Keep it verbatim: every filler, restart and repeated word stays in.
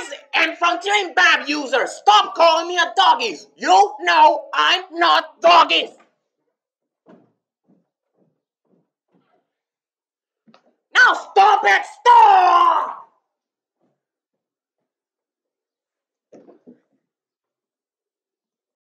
Guys, infantry bab users, stop calling me a doggies. You know I'm not doggies. Now stop it!